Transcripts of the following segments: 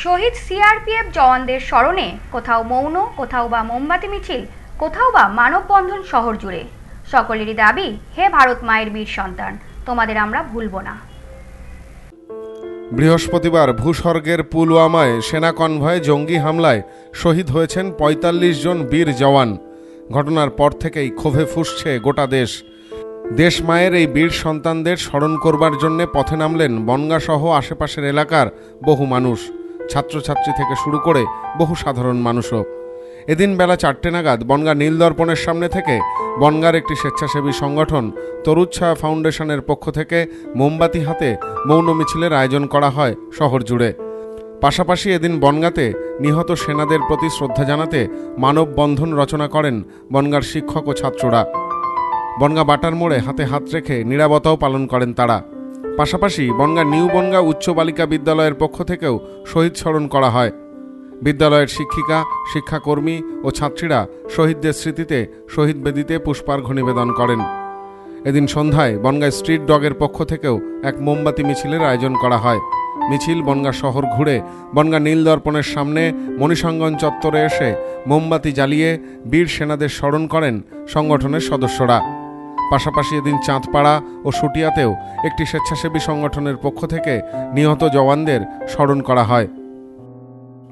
শহীদ CRPF জওয়ানদের স্মরণে কোথাও মৌন, কোথাও বা মোমবাতি মিছিল, কোথাও বা মানববন্ধন শহর জুড়ে। সকলেরই দাবি, হে ভারত মায়ের বীর সন্তান, তোমাদের আমরা ভুলব না। বৃহস্পতিবার ভূস্বর্গের পুলওয়ামায় সেনা কনভয়ে জঙ্গি হামলায় শহীদ হয়েছেন ৪৫ জন বীর জওয়ান। ঘটনার পর থেকেই ক্ষোভে ফুঁসছে গোটা দেশ। দেশ মায়ের এই বীর সন্তানদের স্মরণ করবার জন্য পথে নামলেন বনগাঁসহ আশেপাশের এলাকার বহু মানুষ, ছাত্রছাত্রী থেকে শুরু করে বহু সাধারণ মানুষও। এদিন বেলা ৪টে নাগাদ বনগাঁ নীলদর্পণের সামনে থেকে বনগাঁর একটি স্বেচ্ছাসেবী সংগঠন তরুচ্ছায়া ফাউন্ডেশনের পক্ষ থেকে মোমবাতি হাতে মৌন মিছিলের আয়োজন করা হয় শহর জুড়ে। পাশাপাশি এদিন বনগাঁতে নিহত সেনাদের প্রতি শ্রদ্ধা জানাতে মানববন্ধন রচনা করেন বনগাঁর শিক্ষক ও ছাত্ররা। বনগাঁ বাটার মোড়ে হাতে হাত রেখে নীরবতাও পালন করেন তারা। পাশাপাশি বনগাঁ নিউ বনগাঁ উচ্চ বালিকা বিদ্যালয়ের পক্ষ থেকেও শহীদ স্মরণ করা হয়। বিদ্যালয়ের শিক্ষিকা, শিক্ষাকর্মী ও ছাত্রীরা শহীদদের স্মৃতিতে শহীদ বেদিতে পুষ্পার্ঘ্য নিবেদন করেন। এদিন সন্ধ্যায় বনগাঁ স্ট্রিট ডগের পক্ষ থেকেও এক মোমবাতি মিছিলের আয়োজন করা হয়। মিছিল বনগাঁ শহর ঘুরে বনগাঁ নীলদর্পণের সামনে মণিসঙ্গন চত্বরে এসে মোমবাতি জ্বালিয়ে বীর সেনাদের স্মরণ করেন সংগঠনের সদস্যরা। পাশাপাশি এদিন চাঁদপাড়া ও শুটিয়াতেও একটি স্বেচ্ছাসেবী সংগঠনের পক্ষ থেকে নিহত জওয়ানদের স্মরণ করা হয়।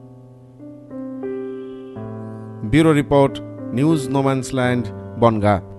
Bureau report, news no man's land, Bongaon.